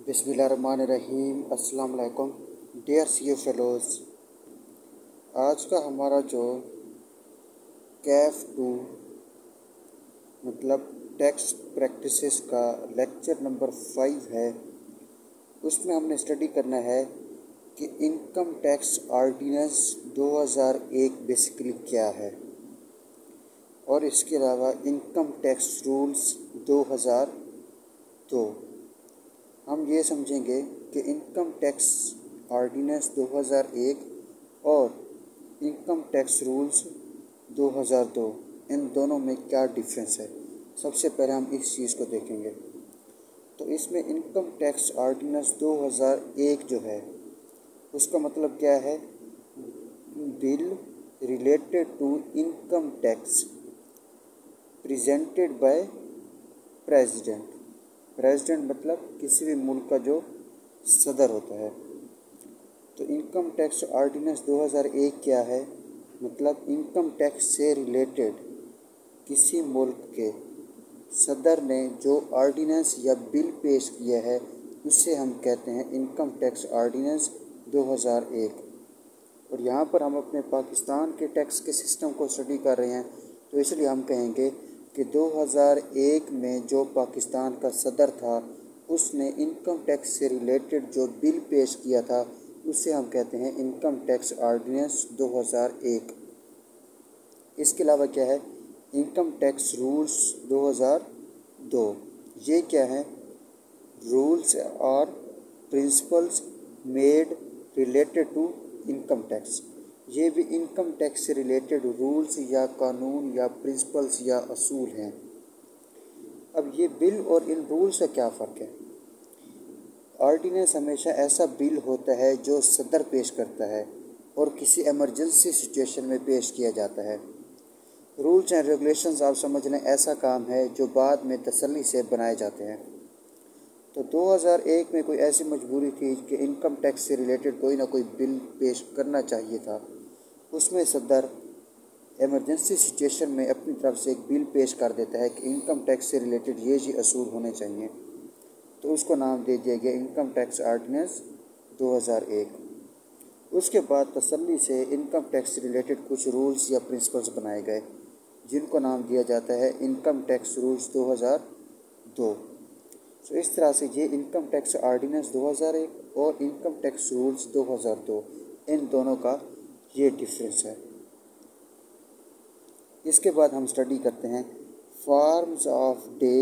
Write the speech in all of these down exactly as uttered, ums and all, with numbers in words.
बिस्मिल्लाहिर्रहमानिर्रहीम। अस्सलाम वालेकुम डियर सी ए फेलोज़। आज का हमारा जो कैफ टू मतलब टैक्स प्रैक्टिसेस का लेक्चर नंबर फाइव है, उसमें हमने स्टडी करना है कि इनकम टैक्स ऑर्डिनेंस दो हज़ार एक बेसिकली क्या है और इसके अलावा इनकम टैक्स रूल्स दो हज़ार दो। हम ये समझेंगे कि इनकम टैक्स ऑर्डिनेंस दो हज़ार एक और इनकम टैक्स रूल्स दो हज़ार दो, इन दोनों में क्या डिफरेंस है। सबसे पहले हम इस चीज़ को देखेंगे। तो इसमें इनकम टैक्स ऑर्डिनेंस दो हज़ार एक जो है उसका मतलब क्या है, bill related to income tax presented by president. President मतलब किसी भी मुल्क का जो सदर होता है। तो इनकम टैक्स ऑर्डिनेंस दो हज़ार एक क्या है, मतलब इनकम टैक्स से रिलेटेड किसी मुल्क के सदर ने जो ऑर्डिनेंस या बिल पेश किया है उसे हम कहते हैं इनकम टैक्स ऑर्डिनेंस दो हज़ार एक। और यहाँ पर हम अपने पाकिस्तान के टैक्स के सिस्टम को स्टडी कर रहे हैं, तो इसलिए हम कहेंगे कि दो हज़ार एक में जो पाकिस्तान का सदर था उसने इनकम टैक्स से रिलेटेड जो बिल पेश किया था उसे हम कहते हैं इनकम टैक्स ऑर्डिनेंस दो हज़ार एक। इसके अलावा क्या है, इनकम टैक्स रूल्स दो हज़ार दो। ये क्या है, रूल्स और principles made related to income tax. ये भी इनकम टैक्स से रिलेटेड रूल्स या कानून या प्रिंसिपल्स या असूल हैं। अब ये बिल और इन रूल्स का क्या फ़र्क है। ऑर्डिनेंस हमेशा ऐसा बिल होता है जो सदर पेश करता है और किसी इमरजेंसी सिचुएशन में पेश किया जाता है। रूल्स एंड रेगुलेशंस आप समझ लें ऐसा काम है जो बाद में तसल्ली से बनाए जाते हैं। तो दो हज़ार एक में कोई ऐसी मजबूरी थी कि इनकम टैक्स से रिलेटेड कोई ना कोई बिल पेश करना चाहिए था। उसमें सदर इमरजेंसी सिचुएशन में अपनी तरफ से एक बिल पेश कर देता है कि इनकम टैक्स से रिलेटेड ये जी असूल होने चाहिए, तो उसको नाम दे दिया गया इनकम टैक्स ऑर्डिनेंस दो हज़ार एक। उसके बाद तसल्ली से इनकम टैक्स से रिलेटेड कुछ रूल्स या प्रिंसिपल्स बनाए गए जिनको नाम दिया जाता है इनकम टैक्स रूल्स दो हज़ार दो। तो इस तरह से ये इनकम टैक्स ऑर्डिनेंस दो हज़ार एक और इनकम टैक्स रूल्स दो हज़ार दो, इन दोनों का ये डिफरेंस है। इसके बाद हम स्टडी करते हैं forms of day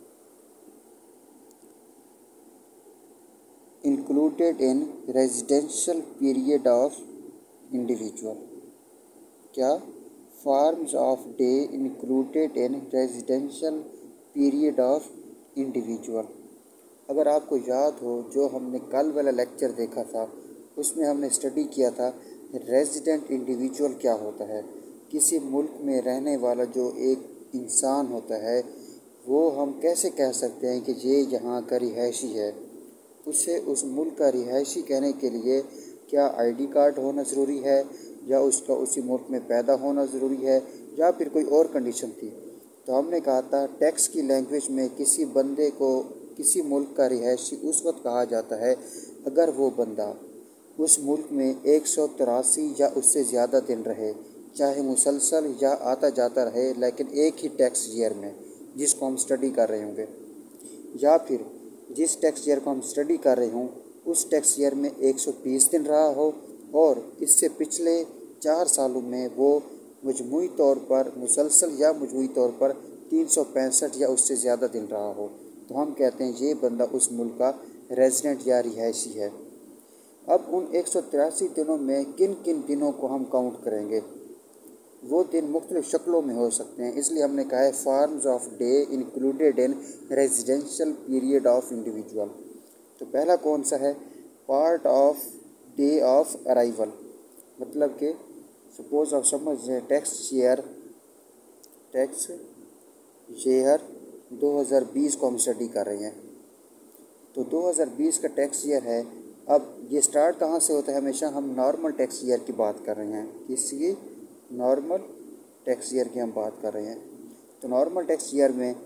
included in residential period of individual. क्या, forms of day included in residential period of individual. अगर आपको याद हो जो हमने कल वाला लेक्चर देखा था उसमें हमने स्टडी किया था रेजिडेंट इंडिविजुअल क्या होता है। किसी मुल्क में रहने वाला जो एक इंसान होता है वो हम कैसे कह सकते हैं कि ये यहाँ का रिहायशी है। उसे उस मुल्क का रिहायशी कहने के लिए क्या आईडी कार्ड होना ज़रूरी है या उसका उसी मुल्क में पैदा होना ज़रूरी है या फिर कोई और कंडीशन थी। तो हमने कहा था टैक्स की लैंग्वेज में किसी बंदे को किसी मुल्क का रिहायशी उस वक्त कहा जाता है अगर वो बंदा उस मुल्क में एक सौ तिरासी या उससे ज़्यादा दिन रहे, चाहे मुसलसल या आता जाता रहे, लेकिन एक ही टैक्स ईयर में जिसको हम स्टडी कर रहे होंगे, या फिर जिस टैक्स ईयर को हम स्टडी कर रहे हों उस टैक्स ईयर में एक सौ बीस दिन रहा हो और इससे पिछले चार सालों में वो मजमूई तौर पर मुसलसल या मजमूई तौर पर तीन सौ पैंसठ या उससे ज़्यादा दिन रहा हो, तो हम कहते हैं ये बंदा उस मुल्क का रेजिडेंट या रिहायशी है। अब उन एक सौ तिरासी दिनों में किन किन दिनों को हम काउंट करेंगे, वो दिन मुख्तलिफ़ शक्लों में हो सकते हैं, इसलिए हमने कहा है forms of day included in residential period of individual. तो पहला कौन सा है, part of day of arrival. मतलब कि सपोज आप समझ जाए टैक्स ईयर टैक्स ईयर दो हज़ार बीस को हम स्टडी कर रहे हैं। तो दो हज़ार बीस का टैक्स ईयर है। अब ये स्टार्ट कहाँ से होता है, हमेशा हम नॉर्मल टैक्स ईयर की बात कर रहे हैं, किसी नॉर्मल टैक्स ईयर की हम बात कर रहे हैं। तो नॉर्मल टैक्स ईयर में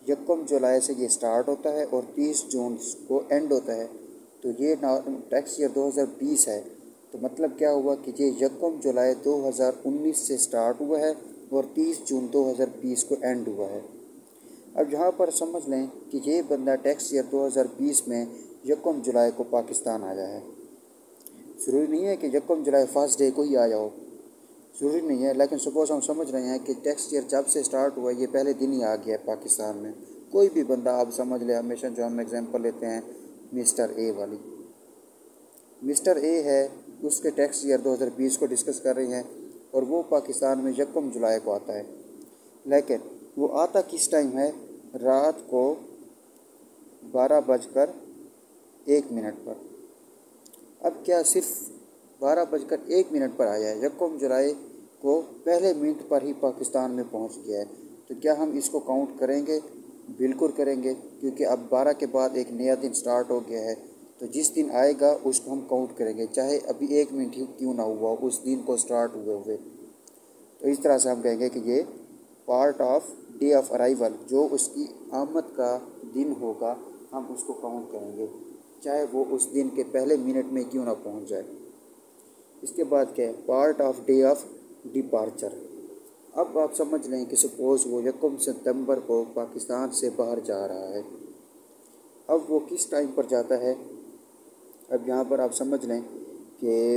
यकम जुलाई से ये स्टार्ट होता है और तीस जून को एंड होता है। तो ये टैक्स ईयर दो हज़ार बीस है। तो मतलब क्या हुआ कि ये यकम जुलाई दो हज़ार उन्नीस से स्टार्ट हुआ है और तीस जून दो हज़ार बीस को एंड हुआ है। अब यहाँ पर समझ लें कि ये बंदा टैक्स ईयर दो हज़ार बीस में यकम जुलाई को पाकिस्तान आया है। ज़रूरी नहीं है कि यकम जुलाई फर्स्ट डे को ही आ जाओ, ज़रूरी नहीं है, लेकिन सपोज़ हम समझ रहे हैं कि टैक्स ईयर जब से स्टार्ट हुआ ये पहले दिन ही आ गया है पाकिस्तान में। कोई भी बंदा आप समझ ले, हमेशा जो हम एग्जांपल लेते हैं मिस्टर ए वाली, मिस्टर ए है, उसके टैक्स ईयर दो हज़ार बीस को डिस्कस कर रहे हैं और वो पाकिस्तान में यकम जुलाई को आता है। लेकिन वो आता किस टाइम है? रात को बारह बजकर एक मिनट पर। अब क्या सिर्फ बारह बजकर एक मिनट पर आया है? यकम जुलाई को पहले मिनट पर ही पाकिस्तान में पहुंच गया है। तो क्या हम इसको काउंट करेंगे? बिल्कुल करेंगे, क्योंकि अब बारह के बाद एक नया दिन स्टार्ट हो गया है। तो जिस दिन आएगा उसको हम काउंट करेंगे, चाहे अभी एक मिनट ही क्यों ना हुआ उस दिन को स्टार्ट हुए हुए। तो इस तरह से हम कहेंगे कि ये part of day of arrival, जो उसकी आमद का दिन होगा, हम उसको काउंट करेंगे, चाहे वो उस दिन के पहले मिनट में क्यों ना पहुंच जाए। इसके बाद क्या है? Part of day of departure. अब आप समझ लें कि सपोज़ वो यकम सितंबर को पाकिस्तान से बाहर जा रहा है। अब वो किस टाइम पर जाता है? अब यहाँ पर आप समझ लें कि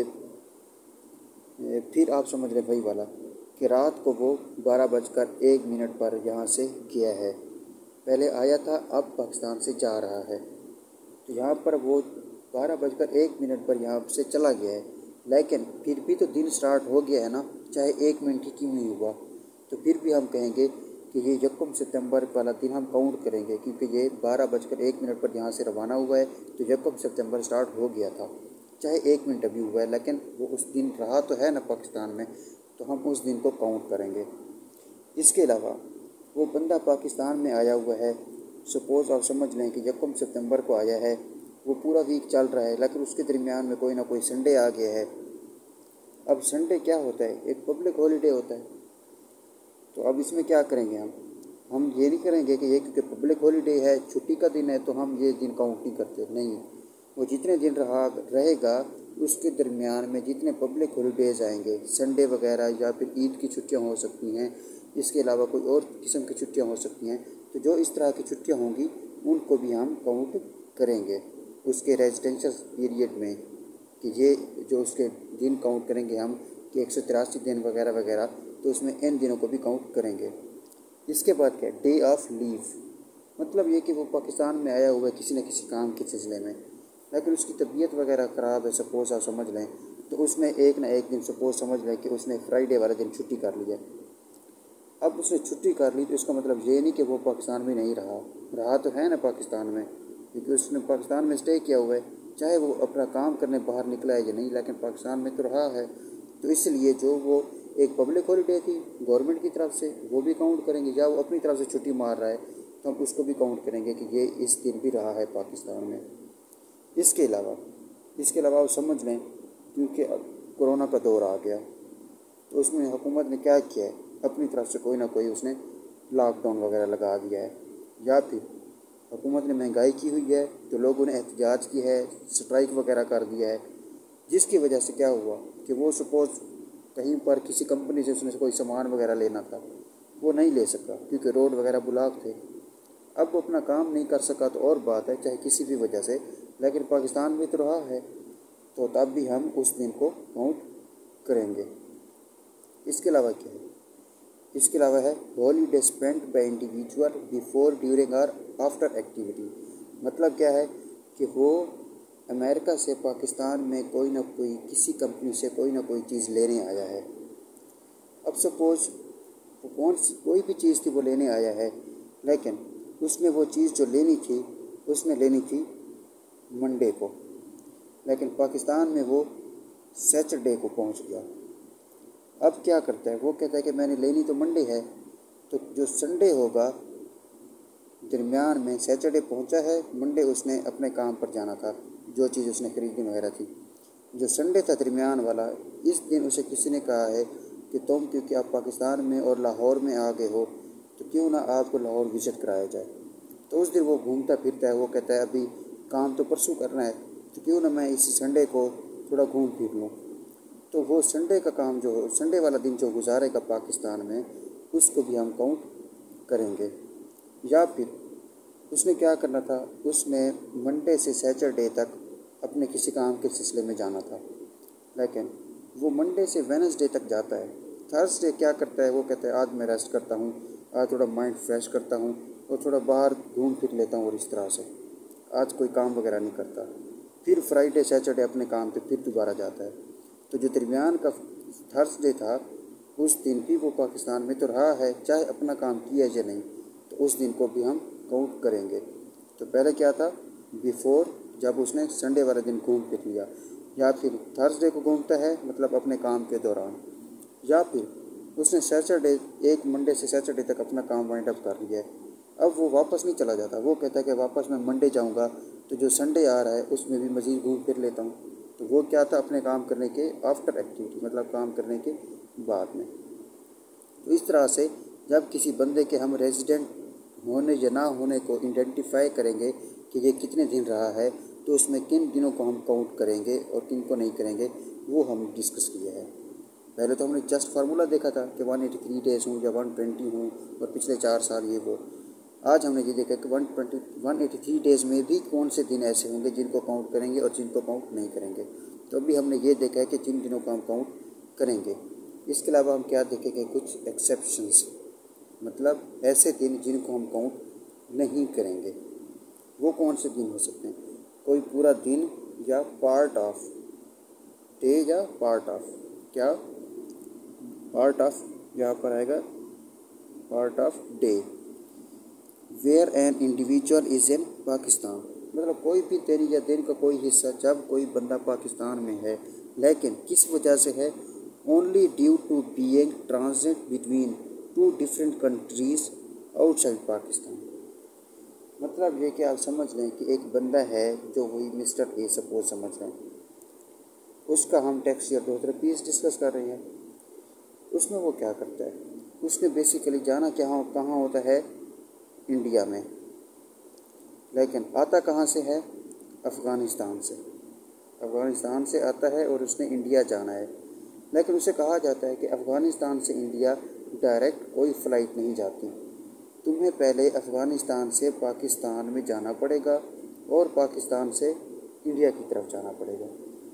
फिर आप समझ लें वही वाला कि रात को वो बारह बजकर एक मिनट पर यहाँ से गया है। पहले आया था, अब पाकिस्तान से जा रहा है। तो यहाँ पर वो बारह बजकर एक मिनट पर यहाँ से चला गया है, लेकिन फिर भी तो दिन स्टार्ट हो गया है ना, चाहे एक मिनट ही क्यों नहीं हुआ। तो फिर भी हम कहेंगे कि ये यकम सितंबर वाला दिन हम काउंट करेंगे, क्योंकि ये बारह बजकर एक मिनट पर यहाँ से रवाना हुआ है। तो यकम सितंबर स्टार्ट हो गया था, चाहे एक मिनट अभी हुआ है, लेकिन वो उस दिन रहा तो है ना पाकिस्तान में, तो हम उस दिन को काउंट करेंगे। इसके अलावा वो बंदा पाकिस्तान में आया हुआ है, सपोज़ आप समझ लें कि यकम सितंबर को आया है, वो पूरा वीक चल रहा है, लेकिन उसके दरमियान में कोई ना कोई संडे आ गया है। अब संडे क्या होता है? एक पब्लिक हॉलीडे होता है। तो अब इसमें क्या करेंगे हम हम ये नहीं करेंगे कि ये क्योंकि पब्लिक हॉलीडे है, छुट्टी का दिन है, तो हम ये दिन काउंट नहीं करते। नहीं, वो जितने दिन रहा रहेगा उसके दरमियान में जितने पब्लिक हॉलीडेज़ आएंगे, संडे वगैरह या फिर ईद की छुट्टियां हो सकती हैं, इसके अलावा कोई और किस्म की छुट्टियां हो सकती हैं, तो जो इस तरह की छुट्टियां होंगी उनको भी हम काउंट करेंगे उसके रेजिडेंशियल पीरियड में, कि ये जो उसके दिन काउंट करेंगे हम कि एक सौ तिरासी दिन वगैरह वगैरह, तो उसमें इन दिनों को भी काउंट करेंगे। इसके बाद क्या? Day of leave. मतलब ये कि वो पाकिस्तान में आया हुआ है किसी न किसी काम के सिलसिले में, लेकिन उसकी तबीयत वगैरह ख़राब है, सपोज़ आप समझ लें, तो उसने एक ना एक दिन, सपोज़ समझ लें कि उसने फ्राइडे वाले दिन छुट्टी कर लिया। अब उसने छुट्टी कर ली तो इसका मतलब ये नहीं कि वो पाकिस्तान में नहीं रहा, रहा तो है ना पाकिस्तान में, क्योंकि उसने पाकिस्तान में स्टे किया हुआ है, चाहे वो अपना काम करने बाहर निकला है या नहीं, लेकिन पाकिस्तान में तो रहा है। तो इसलिए जो वो एक पब्लिक हॉलीडे थी गवर्नमेंट की तरफ से, वो भी काउंट करेंगे, या वो अपनी तरफ से छुट्टी मार रहा है तो हम उसको भी काउंट करेंगे कि ये इस दिन भी रहा है पाकिस्तान में। इसके अलावा इसके अलावा आप समझ लें, क्योंकि अब कोरोना का दौर आ गया, तो उसमें हुकूमत ने क्या किया है, अपनी तरफ से कोई ना कोई उसने लॉकडाउन वगैरह लगा दिया है, या फिर हुकूमत ने महंगाई की हुई है तो लोगों ने एहतजाज की है, स्ट्राइक वगैरह कर दिया है, जिसकी वजह से क्या हुआ कि वो सपोज़ कहीं पर किसी कंपनी से उसने कोई सामान वगैरह लेना था, वो नहीं ले सका क्योंकि रोड वगैरह ब्लॉक थे। अब वो अपना काम नहीं कर सका तो और बात है, चाहे किसी भी वजह से, लेकिन पाकिस्तान में तो रहा है, तो तब भी हम उस दिन को काउंट करेंगे। इसके अलावा क्या है? इसके अलावा है holiday spent by individual before, during और आफ्टर एक्टिविटी। मतलब क्या है कि वो अमेरिका से पाकिस्तान में कोई ना कोई किसी कंपनी से कोई ना कोई चीज़ लेने आया है। अब सपोज़ वो कौन सी कोई भी चीज़ थी वो लेने आया है, लेकिन उसने वो चीज़ जो लेनी थी उसने लेनी थी मंडे को, लेकिन पाकिस्तान में वो सैटरडे को पहुंच गया। अब क्या करता है? वो कहता है कि मैंने लेनी तो मंडे है, तो जो संडे होगा दरमियान में, सैटरडे पहुंचा है, मंडे उसने अपने काम पर जाना था, जो चीज़ उसने खरीदनी वगैरह थी, जो संडे था दरमियान वाला, इस दिन उसे किसी ने कहा है कि तुम क्योंकि आप पाकिस्तान में और लाहौर में आ गए हो, तो क्यों ना आपको लाहौर विज़िट कराया जाए। तो उस दिन वो घूमता फिरता है, वो कहता है अभी काम तो परसों करना है, तो क्यों ना मैं इसी संडे को थोड़ा घूम फिर लूँ। तो वो संडे का काम जो संडे वाला दिन जो गुजारेगा पाकिस्तान में, उसको भी हम काउंट करेंगे। या फिर उसने क्या करना था, उसने मंडे से सैटरडे तक अपने किसी काम के सिलसिले में जाना था, लेकिन वो मंडे से वेडनेसडे तक जाता है। थर्सडे क्या करता है, वो कहता है आज मैं रेस्ट करता हूँ, आज थोड़ा माइंड फ्रेश करता हूँ और थोड़ा बाहर घूम फिर लेता हूँ, और इस तरह से आज कोई काम वगैरह नहीं करता। फिर फ्राइडे सैटरडे अपने काम पे फिर दोबारा जाता है। तो जो दरमियान का थर्सडे था, उस दिन भी वो पाकिस्तान में तो रहा है, चाहे अपना काम किया या नहीं, तो उस दिन को भी हम काउंट करेंगे। तो पहले क्या था, बिफोर, जब उसने संडे वाले दिन घूम फिर लिया, या फिर थर्सडे को घूमता है मतलब अपने काम के दौरान, या फिर उसने सैटरडे एक मंडे से सैटरडे तक अपना काम वाइंड अप कर लिया है। अब वो वापस नहीं चला जाता, वो कहता है कि वापस मैं मंडे जाऊंगा, तो जो संडे आ रहा है उसमें भी मज़ीद घूम फिर लेता हूँ। तो वो क्या था, अपने काम करने के आफ्टर एक्टिविटी, मतलब काम करने के बाद में। तो इस तरह से जब किसी बंदे के हम रेजिडेंट होने या ना होने को आइडेंटिफाई करेंगे कि ये कितने दिन रहा है, तो उसमें किन दिनों को हम काउंट करेंगे और किन को नहीं करेंगे, वो हम डिस्कस किया है। पहले तो हमने जस्ट फार्मूला देखा था कि वन एटी थ्री डेज़ हूँ या वन ट्वेंटी हूँ और पिछले चार साल ये वो। आज हमने ये देखा कि one twenty one eighty three days में भी कौन से दिन ऐसे होंगे जिनको काउंट करेंगे और जिनको काउंट नहीं करेंगे। तो अभी हमने ये देखा है कि जिन दिनों को हम काउंट करेंगे। इसके अलावा हम क्या देखेंगे, कुछ एक्सेप्शंस, मतलब ऐसे दिन जिनको हम काउंट नहीं करेंगे। वो कौन से दिन हो सकते हैं, कोई पूरा दिन या पार्ट ऑफ डे या पार्ट ऑफ क्या पार्ट ऑफ यहाँ पर आएगा part of day. Where an individual is in Pakistan, मतलब कोई भी दिन या दिन का कोई हिस्सा जब कोई बंदा पाकिस्तान में है, लेकिन किस वजह से है, only due to being transit between two different countries outside Pakistan. मतलब ये कि आप समझ लें कि एक बंदा है जो वही मिस्टर ए सपोज समझ लें, उसका हम टैक्स ईयर दो हज़ार बीस डिस्कस कर रहे हैं। उसमें वो क्या करता है, उसने बेसिकली जाना क्या कहाँ होता है, इंडिया में, लेकिन आता कहाँ से है, अफ़गानिस्तान से। अफ़गानिस्तान से आता है और उसने इंडिया जाना है, लेकिन उसे कहा जाता है कि अफ़गानिस्तान से इंडिया डायरेक्ट कोई फ़्लाइट नहीं जाती, तुम्हें पहले अफ़गानिस्तान से पाकिस्तान में जाना पड़ेगा और पाकिस्तान से इंडिया की तरफ जाना पड़ेगा।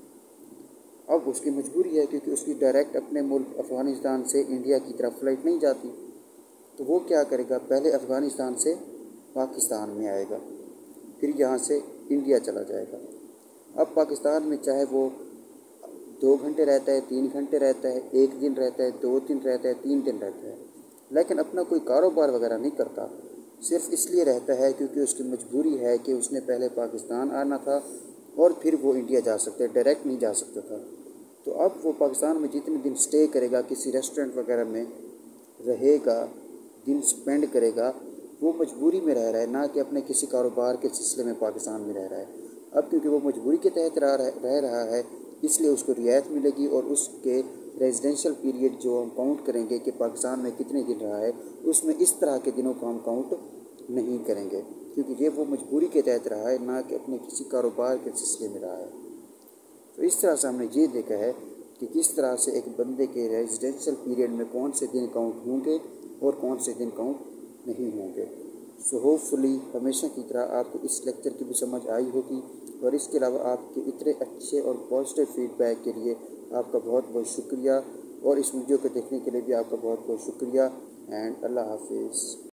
अब उसकी मजबूरी है क्योंकि उसकी डायरेक्ट अपने मुल्क अफ़गानिस्तान से इंडिया की तरफ फ़्लाइट नहीं जाती, तो वो क्या करेगा, पहले अफ़गानिस्तान से पाकिस्तान में आएगा, फिर यहाँ से इंडिया चला जाएगा। अब पाकिस्तान में चाहे वो दो घंटे रहता है, तीन घंटे रहता है, एक दिन रहता है, दो दिन रहता है, तीन दिन रहता है, लेकिन अपना कोई कारोबार वगैरह नहीं करता, सिर्फ इसलिए रहता है क्योंकि उसकी मजबूरी है कि उसने पहले पाकिस्तान आना था और फिर वो इंडिया जा सकता है, डायरेक्ट नहीं जा सकता था। तो अब वो पाकिस्तान में जितने दिन स्टे करेगा, किसी रेस्टोरेंट वगैरह में रहेगा, दिन स्पेंड करेगा, वो मजबूरी में रह रहा है, ना कि अपने किसी कारोबार के सिलसिले में पाकिस्तान में रह रहा है। अब क्योंकि वो मजबूरी के तहत रह रह रहा है, इसलिए उसको रियायत मिलेगी और उसके रेजिडेंशियल पीरियड जो हम काउंट करेंगे कि पाकिस्तान में कितने दिन रहा है, उसमें इस तरह के दिनों को हम काउंट नहीं करेंगे, क्योंकि ये वो मजबूरी के तहत रहा है, ना कि अपने किसी कारोबार के सिलसिले में रहा है। तो इस तरह से हमने ये देखा है कि किस तरह से एक बंदे के रेजिडेंशियल पीरियड में कौन से दिन काउंट होंगे और कौन से दिन काउंट नहीं होंगे। सो होपफुली हमेशा की तरह आपको इस लेक्चर की भी समझ आई होगी, और इसके अलावा आपके इतने अच्छे और पॉजिटिव फीडबैक के लिए आपका बहुत बहुत शुक्रिया, और इस वीडियो को देखने के लिए भी आपका बहुत बहुत शुक्रिया। एंड अल्लाह हाफिज़।